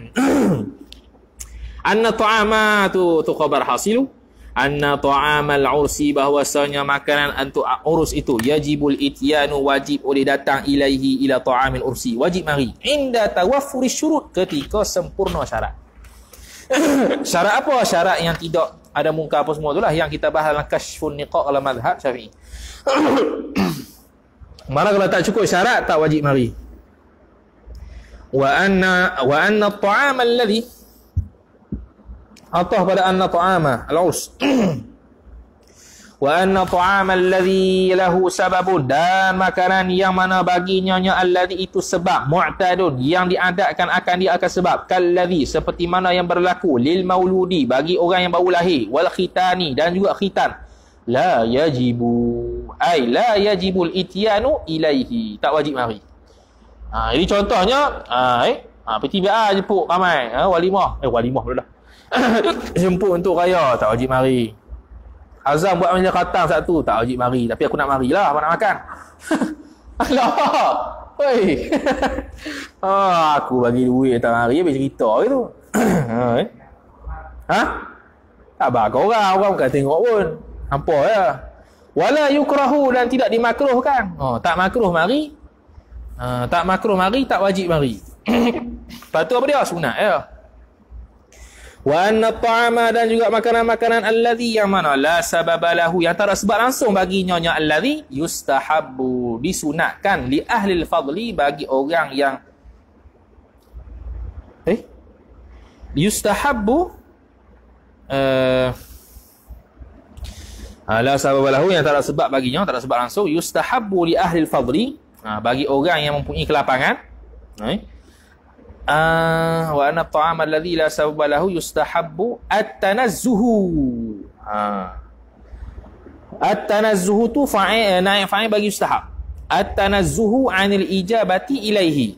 Anna ta'ama tu khabar hasilu. Anna ta'amal ursi, bahwasanya makanan untuk urus itu, yajibul ityanu, wajib oleh datang, ilaihi, ila ta'amil ursi, wajib mari inda tawaffuri syurut, ketika sempurna syarat. Syarat apa? Syarat yang tidak ada munkar apa semua itulah yang kita bahas dalam Kashfun Niqaq dalam mazhab Syafi'i. Mana kalau tak cukup syarat tak wajib mari. Wa anna at-ta'am alladhi atah pada anna ta'ama al-urs. Wa anna ta'am alladhi lahu sababun, dan makanan yang mana baginya alladhi itu sebab, mu'tadun yang diadatkan akan dia akan sebab, kalladhi seperti mana yang berlaku, lil mauludi bagi orang yang baru lahir, wal khitani dan juga khitan, la yajibu ay la yajibul ityanu ilaihi, tak wajib mari. Jadi contohnya PTBA jemput ramai, walimah pula dah. Jemput untuk raya, tak wajib mari. Azam buat macam khatang satu, tak wajib mari, tapi aku nak marilah, apa nak makan. Alah. Oi. Aku bagi duit tak mari, habis cerita gitu. Tak bakal orang bukan tengok pun. Hampa ya. Wala yukrahu, dan tidak dimakruhkan. Tak makruh mari. Tak makruh mari, tak wajib mari. Lepas tu apa dia? Sunat ya. Wa anna ta'ama, dan juga makanan-makanan alladhi yang mana la sababalahu, yang tak ada sebab langsung baginya alladhi yustahabbu, disunatkan, li ahli al-fadli bagi orang yang yustahabbu la sababalahu, yang tak ada sebab baginya, tak ada sebab langsung, yustahabbu li ahli al-fadli, bagi orang yang mempunyai kelapangan. Wa anna at-ta'am alladhi la sababa lahu yustahabbu at-tanazzuhu. At-tanazzuhu tu naik fa'il bagi yustahab. At-tanazzuhu 'anil ijabati ilaihi.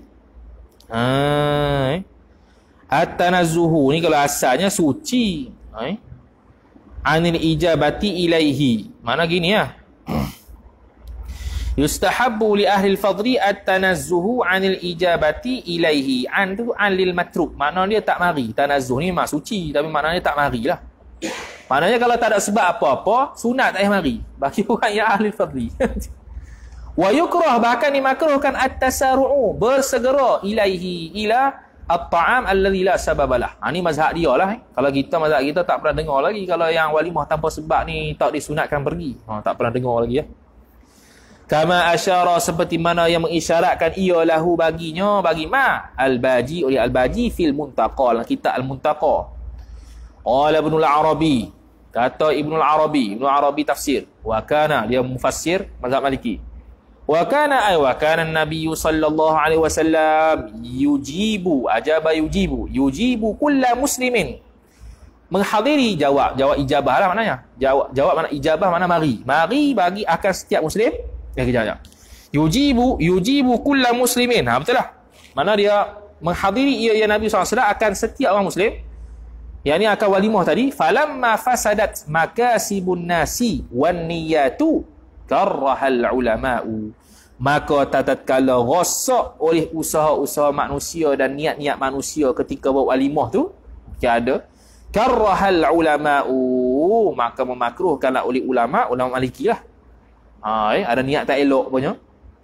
At-tanazzuhu ni kalau asalnya suci. 'Anil ijabati ilaihi. Mana gini ya? Yustahabbu li ahli al-fadli at-tanazzuhu 'anil ijabati ilaihi. An tu an lil matruk. Maknanya dia tak mari. Tanazzuh ni memang suci, tapi maknanya tak marilah. Maknanya kalau tak ada sebab apa-apa, sunat tak payah mari bagi orang yang ahli al-fadli. Wa yukrah, bahkan dimakruhkan at-tasaru'u, bersegera ilaihi, ila at-ta'am alladhi la sababalah. Ni mazhab dia lah. Kalau kita mazhab kita tak pernah dengar lagi kalau yang walimah tanpa sebab ni tak disunatkan pergi. Tak pernah dengar lagi ya. Kama asyara, seperti mana yang mengisyaratkan ia lahu baginya, bagi al-Baji, oleh al-Baji fil Muntaqa, kitab al-Muntaqa. Qala Ibnul Arabi, kata Ibnul Arabi tafsir, wa kana, dia mufassir mazhab Maliki. Wa kana an-nabiy sallallahu alaihi wasallam yujibu kulla muslimin, menghadiri, jawab ijabah lah maknanya. Jawab mana ijabah, mana mari bagi akan setiap muslim. Kejap. Yujibu kulla muslimin. Betul lah. Mana dia menghadiri ia Nabi SAW akan setiap orang muslim. Yang ni akan walimah tadi. Falamma fasadat makasibun nasi wan niyatu karrahal ulama'u. Maka tatkala rosak oleh usaha-usaha manusia dan niat-niat manusia ketika buat walimah tu, ada karrahal ulama'u, maka memakruhkanlah oleh ulama Maliki lah. Ada niat tak elok punya.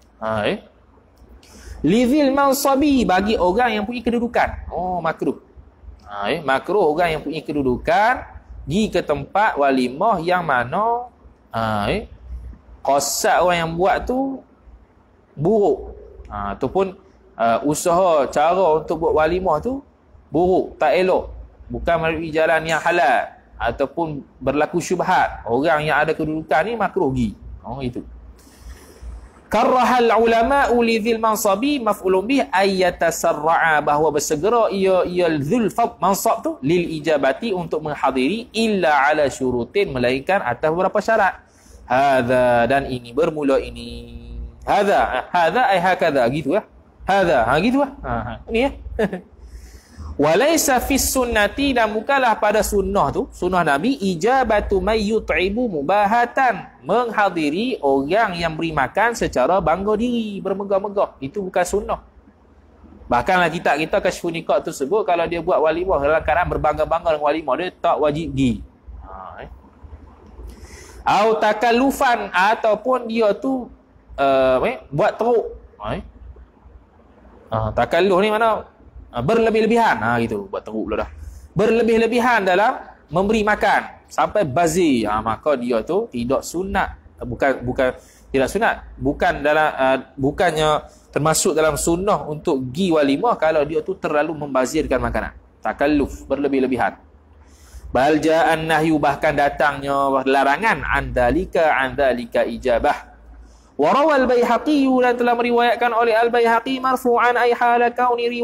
Lidhil mansabi, bagi orang yang punya kedudukan. Makruh. Makruh orang yang punya kedudukan pergi ke tempat walimah yang mana qasad orang yang buat tu buruk. Ataupun usaha cara untuk buat walimah tu buruk, tak elok. Bukan melalui jalan yang halal ataupun berlaku syubhat. Orang yang ada kedudukan ni makruh pergi. Itu. Karrahal ulama'u lidhil mansabi maf'ulun bih ayyatasarra'a, bahawa bersegera ia dzul mansab tu lil ijabati, untuk menghadiri, illa ala syurutin, melainkan atas beberapa syarat. Hadza, dan ini bermula ini. Hadza ay hakadha, gitu lah. Hadza, gitu lah. Ini ya. Walaysa fis sunnati, dan bukanlah pada sunnah tu, sunnah Nabi, ijabatu may yut'ibu mubahatan, menghadiri orang yang beri makan secara bangga diri, bermegah-megah. Itu bukan sunnah. Bahkanlah kita Kashfun Niqaq tersebut, kalau dia buat walimah dalam keadaan berbangga-bangga dengan walimah, dia tak wajib pergi. Au takallufan, ataupun dia tu buat teruk. Takalluf ni mana berlebih-lebihan, gitu, buat teruk pula dah. berlebih-lebihan dalam memberi makan sampai bazir, maka dia tu tidak sunat, bukan tidak sunat, bukannya termasuk dalam sunnah untuk gi walimah kalau dia tu terlalu membazirkan makanan, takalluf, berlebih-lebihan. Bal ja'an nahyu, bahkan datangnya larangan, an dzalika ijabah. Wa rawal Baihaqi, dan telah meriwayatkan oleh Al-Baihaqi marfu'an ay hala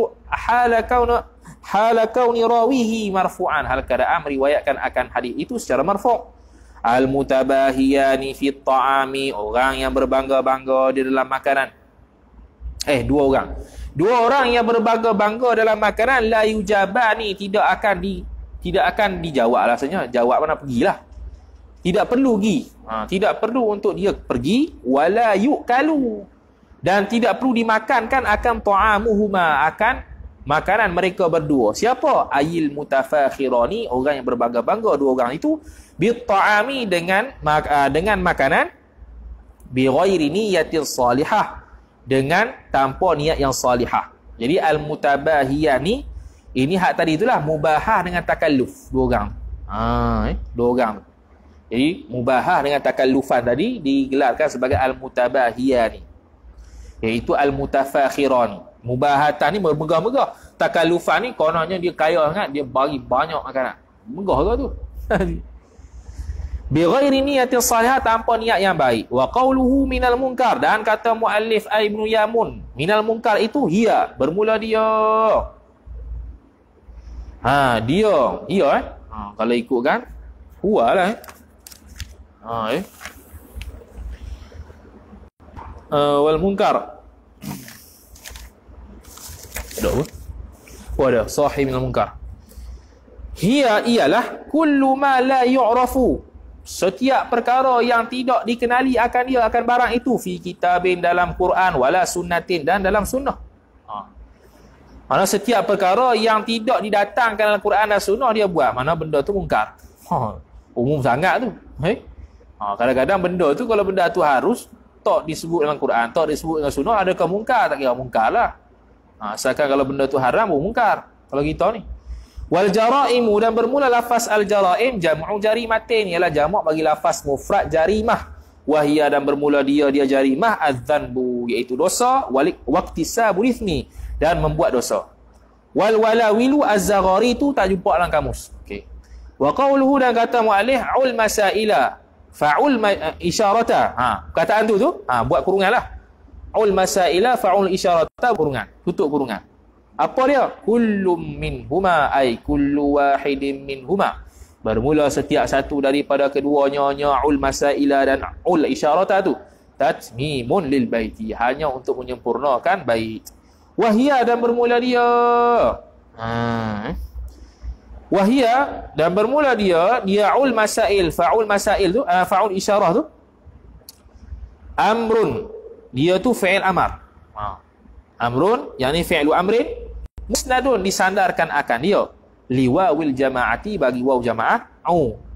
kauni rawihi marfu'an, hal keadaan meriwayatkan akan hadis itu secara marfu'. Al-mutabahiyani fi ta'ami, orang yang berbangga-bangga di dalam makanan. Dua orang yang berbangga-bangga dalam makanan, la yujabani, tidak akan dijawab, rasanya jawab mana pergilah, tidak perlu pergi, tidak perlu untuk dia pergi, wala yukalu, dan tidak perlu dimakankan akan ta'amuhuma, akan makanan mereka berdua. Siapa? Ayil mutafakhirani, orang yang berbangga-bangga, dua orang itu, bi ta'ami, dengan makanan, bi ghairi niyatin salihah, dengan tanpa niat yang salihah. Jadi al-mutabahiyani ini hak tadi itulah mubahah dengan takalluf, dua orang. Dua orang. Jadi mubahah dengan takallufan tadi digelarkan sebagai al-mutabahiyani, iaitu al-mutafakhirani. Mubahatan ni bermegah-megah. Takallufan ni kononnya dia kaya sangat, dia bagi banyak makanan. Megah ke tu? Bi ghairi niyatin salihah, tanpa niat yang baik. Wa qawluhu minal munkar, dan kata muallif Ibnu Yamun, minal munkar itu hiya, bermula dia. Kalau ikutkan huwa lah. Wal munkar. Ada apa? Ada sahih minal munkar. Hiya, ialah kullu ma la yu'rafu, setiap perkara yang tidak dikenali akan dia, akan barang itu, fi kitabin, dalam Quran, wala sunnatin, dan dalam sunnah. Mana setiap perkara yang tidak didatangkan dalam Quran dan sunnah dia buat, mana benda tu mungkar. Umum sangat tu. Kadang-kadang benda tu, kalau benda tu harus tak disebut dalam Quran, tak disebut dalam sunnah, adakah mungkar? Tak kira mungkar lah. Asalkan kalau benda tu haram, mungkar. Kalau kita ni. Wal jaraimu, dan bermula lafaz al jaraim jam'u jarimatin, ialah jamak bagi lafaz mufrad jarimah. Wahia, dan bermula dia jarimah, adzanbu, iaitu dosa, waqtisabu ithmi, dan membuat dosa. Wal walawilu az-zaghari, tu tak jumpa dalam kamus. Okey. Wa qawluhu, dan kata muallif ul masaila fa'ul isyarata. Perkataan tu buat kurunganlah. Ul masaila fa'ul isyarata, kurungan, tutup kurungan. Apa dia? Kullum minhuma, ay kullu wahidin minhuma, bermula setiap satu daripada keduanya, ul masaila dan ul isyarata tu, tatmimun lil baiti, hanya untuk menyempurnakan bait. Wahia, dan bermula dia. Wahia, dan bermula dia ul masail, fa'ul masail tu, fa'ul isyarah tu, amrun, dia tu fi'il amar. Amrun, yakni fi'lu amrin, musnadun, disandarkan akan dia, liwawil jama'ati, bagi waw jama'ah,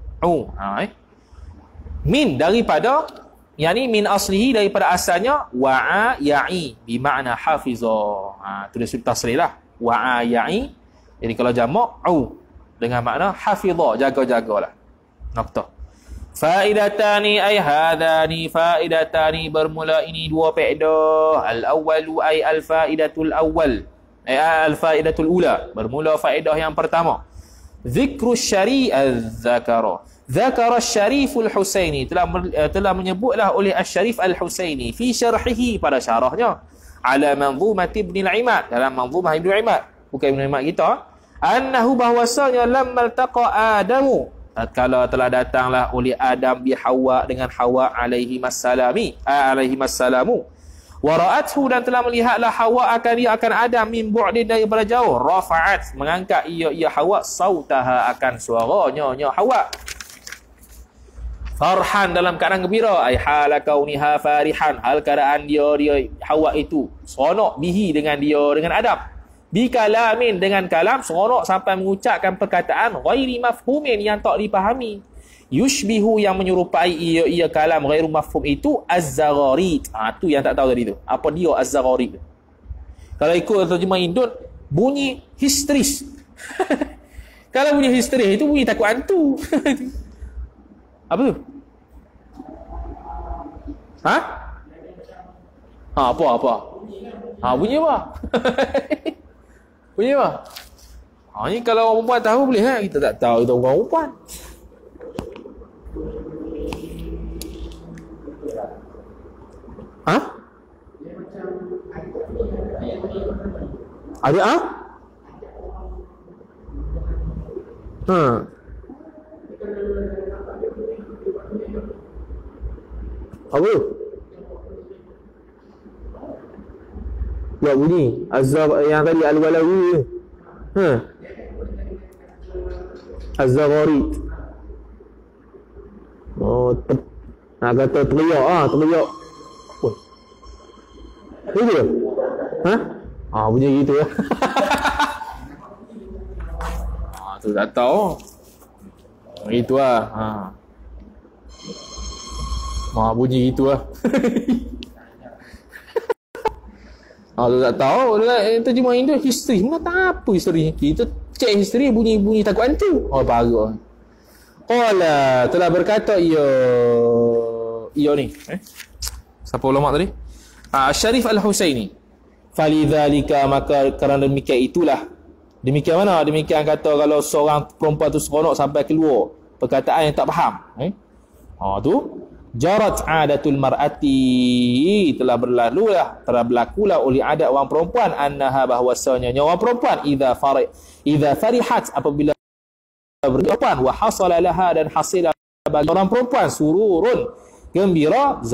min, daripada, yakni min aslihi, daripada asalnya, wa'a ya'i, bimakna hafizah. Tulis tasrih lah, wa'a ya'i. Jadi kalau jamak, dengan makna hafizah, jaga-jagalah. Naqtah. Faidatani ay hadani, faidatani, bermula ini dua faedah. Al-awwalu ay al-faidatul awwal, ay al-faidatul ula, bermula faedah yang pertama. Zikru syari' az-zakara, zakara syariful Husaini, telah menyebutlah oleh Asy-Syarif Al-Husaini fi syarhihi, pada syarahnya, ala manzumat Ibn al-Imad, dalam manzumah Ibn al-Imad, bukan Ibn al-Imad kita, annahu, bahwasanya, lammal taqa Adamu, tatkala telah datanglah oleh Adam bi Hawa, dengan Hawa alaihi massalamu, wa ra'athu, dan telah melihatlah Hawa akan dia, akan Adam, min bu'din, daripada jauh, rafa'at, mengangkat ia Hawa, sautaha, akan suaranya Hawa, farhan, dalam keadaan gembira, ay hala kauniha farihan, hal keadaan dia Hawa itu seronok, bihi, dengan Adam, bikalamin, dengan kalam, seronok sampai mengucapkan perkataan ghairi mafhumin, yang tak dipahami, yushbihu, yang menyerupai ia kalam ghairu mafhum itu, az-zagharit. Tu yang tak tahu tadi tu, apa dia az-zagharit. Kalau ikut terjemah Indon, bunyi histeris. Kalau bunyi histeris itu bunyi takut hantu. Apa tu? Ha? Apa? Bunyi apa? Bunyi apa? Ni kalau orang perempuan tahu boleh kan? Kita tak tahu, kita orang perempuan. Ha? Ada ah? Apa? Buat bunyi azab yang tadi al-walawi. Az-Zagharit. Nak kata teriak teriak. Oh. Itu ke? Bunyi gitu ya. Tu tak tahu. Itu bunyi gitu lah. Tu tak tahu. Terjemah Indo history. Mana tak apa history. Kita cek history bunyi takut hantu. Bagus. Qala telah berkata ia ni. Siapa ulama tadi? Syarif Al-Husaini. Falidzalika, maka kerana demikian itulah. Demikian mana? Demikian kata kalau seorang perempuan tu seronok sampai keluar perkataan yang tak faham. Tu jarat adatul mar'ati, telah berlakulah oleh adat orang perempuan, annaha, bahwasanya orang perempuan idza farihat, apabila berperempuan, wa hasala laha, dan hasil bagi orang perempuan, sururun, gembira,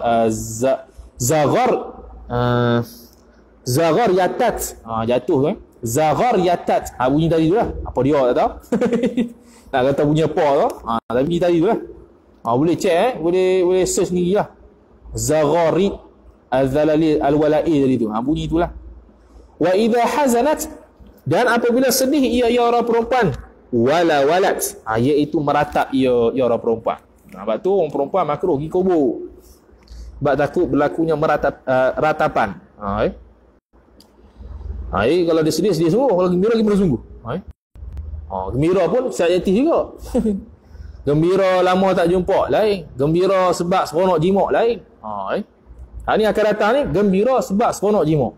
zaghar yatat, jatuh kan, zaghar yatat, bunyi tadi tu lah, apa dia tak tahu. Nak kata bunyi apa tu, tapi bunyi tadi tu lah. Boleh cek boleh search sendiri lah. Zagharit az-zalali al-wala'i tadi tu. Bunyi itulah. Wa idza hazanat, dan apabila sedih ia orang perempuan, wala walat, iaitu meratap ia orang perempuan. Sebab tu orang perempuan makruh pergi kubur. Sebab takut berlakunya ratapan. Kalau dia sedih sungguh, kalau gembira sungguh. Gembira pun subjektif juga. Gembira lama tak jumpa lain, gembira sebab seronok jimat lain. Ni akan datang ni gembira sebab seronok jimat.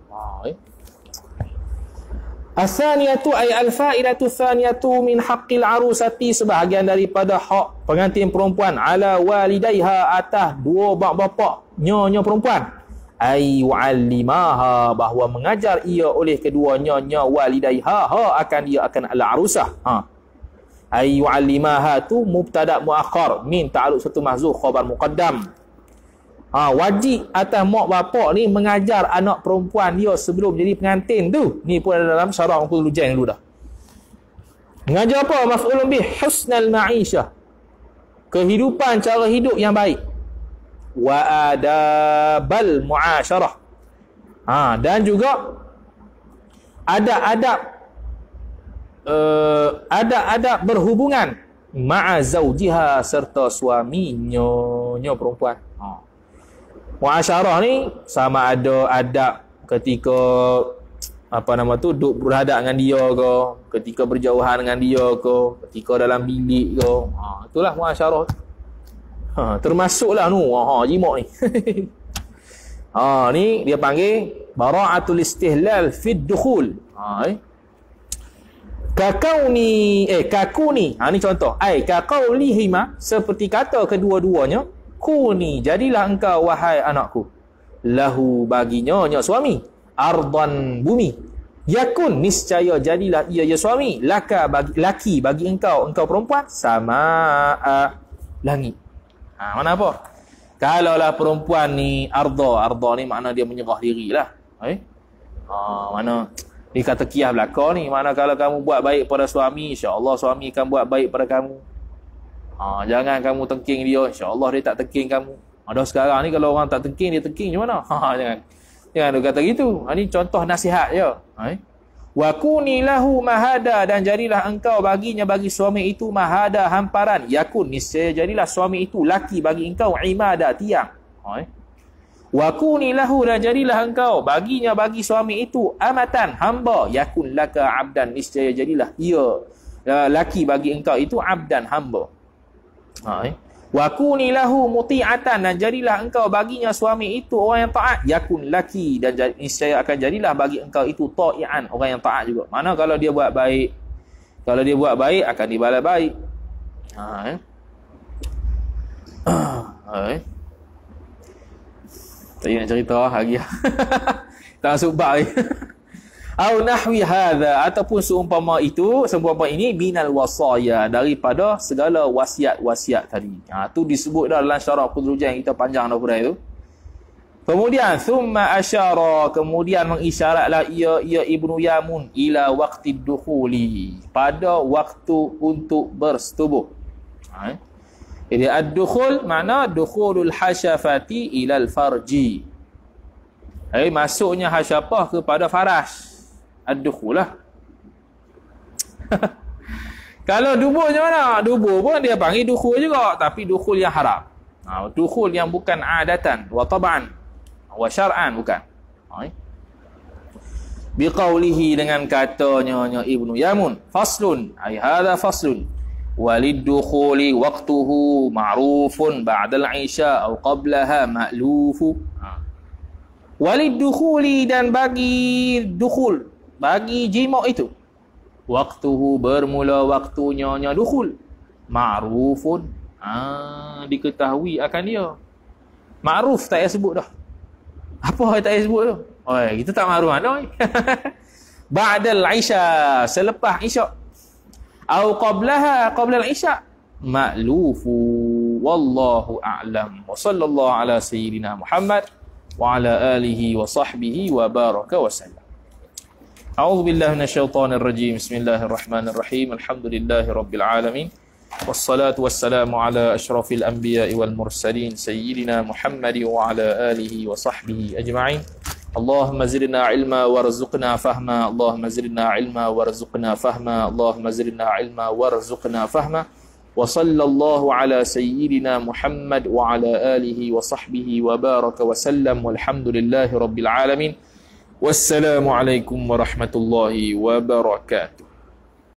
As-saniyatu ay al-fa'idatu tsaniyatu min haqqil arusati, sebahagian daripada hak pengantin perempuan, ala walidayha, atas dua bapa nyonya perempuan, ay wa'allimaha, bahawa mengajar ia oleh kedua nyonya walidayha akan al-arusah. Ay yu'allimaha tu mubtada muakhar min ta'alluq satu mahzuf khabar muqaddam. Wajib atas mak bapak ni mengajar anak perempuan dia sebelum jadi pengantin tu. Ni pun ada dalam syarah Maqul Lujain dulu dah. Mengajar apa? Maf'ulun bih, husnal ma'isyah, kehidupan, cara hidup yang baik. Wa adabal muasyarah, dan juga adab-adab berhubungan ma'a zaujiha, serta suaminya perempuan. Muasyarah ni sama ada adab ketika duduk berhadap dengan dia ke, ketika berjauhan dengan dia ke, ketika dalam bilik ke. Itulah muasyarah. Termasuklah jimat ni. Ni dia panggil bara'atul istihlal fid dukhul. Kakuni, ni contoh. Kaqaulihima, seperti kata kedua-duanya, kuni, jadilah engkau wahai anakku, lahu, baginya suami, ardan, bumi, yakun, niscaya jadilah ia suami, laka, laki, bagi engkau perempuan, sama langit. Mana apa? Kalaulah perempuan ni arda ni makna dia menyerah dirilah. Mana dia kata kiyah belaka ni, mana kalau kamu buat baik pada suami, insya-Allah suami akan buat baik pada kamu. Jangan kamu tengking dia, insya-Allah dia tak tengking kamu. Ada sekarang ni kalau orang tak tengking, dia tengking macam mana? Jangan dia kata gitu. Ni contoh nasihat je. Wa kuni lahu mahada, dan jadilah engkau baginya, bagi suami itu, mahada, hamparan, yakun, niscaya jadilah suami itu laki bagi engkau, imada, tiang. Wa kuni lahu, dan jadilah engkau baginya, bagi suami itu, amatan, hamba, yakun laka abdan, niscaya jadilah ia laki bagi engkau itu abdan, hamba. Wa kuni lahu muti'atan, dan jadilah engkau baginya suami itu orang yang taat. Yakun laki, dan niscaya akan jadilah bagi engkau itu ta'ian, orang yang taat juga. Mana kalau dia buat baik, kalau dia buat baik akan dibalas baik. Tak nak cerita lagi. Tak sebab lagi. Au nahwi hadza, ataupun seumpama ini minal wasaya, daripada segala wasiat-wasiat tadi. Tu disebut dah dalam syarah Qudrujan yang kita panjang dah pula itu. Kemudian thumma asyara, kemudian mengisyaratlah ia Ibnu Yamun ila waqti dukhuli, pada waktu untuk bersetubuh. Jadi ad-dukhul makna dukhulul hasyafati ilal farji. Masuknya hasyafah kepada faras. Ad-dukhul lah. Kalau duburnya mana? Dubur pun dia panggil dukhul juga, tapi dukhul yang haram. Dukhul yang bukan adatan wa tab'an wa syar'an, bukan. Biqaulihi, dengan katanya Ibnu Yamun, faslun, ay hadha faslun, walid dukhuli waqtuhu ma'rufun ba'dal isya atau qablaha ma'lufu. Walid dukhuli, dan bagi dukhul, bagi jima' itu, waktuhu, bermula waktunya dukhul, ma'rufun, diketahui akan dia. Ma'ruf tak payah sebut dah. Apa tak payah sebut tu? Kita tak ma'ruf mana. Ba'dal isya, selepas isyak. Au qablaha, qabla al-isya, ma'lufu. Wallahu a'lam. Wa sallallahu ala sayyidina Muhammad wa ala alihi wa sahbihi wa baraka wa sallam. A'udzu billahi minasyaitonir rajim. Bismillahirrahmanirrahim. Alhamdulillahi rabbil alamin. Wassalatu wassalamu ala asyrafil anbiya'i wal mursalin sayyidina Muhammad wa ala alihi wa sahbihi ajma'in. Allahumma zidna ilma warzuqna fahma. Allahumma zidna ilma warzuqna fahma. Allahumma zidna ilma warzuqna fahma. Wa sallallahu ala sayyidina Muhammad wa ala alihi wa sahbihi wa baraka wa sallam. Walhamdulillahi rabbil alamin. Wassalamualaikum warahmatullahi wabarakatuh.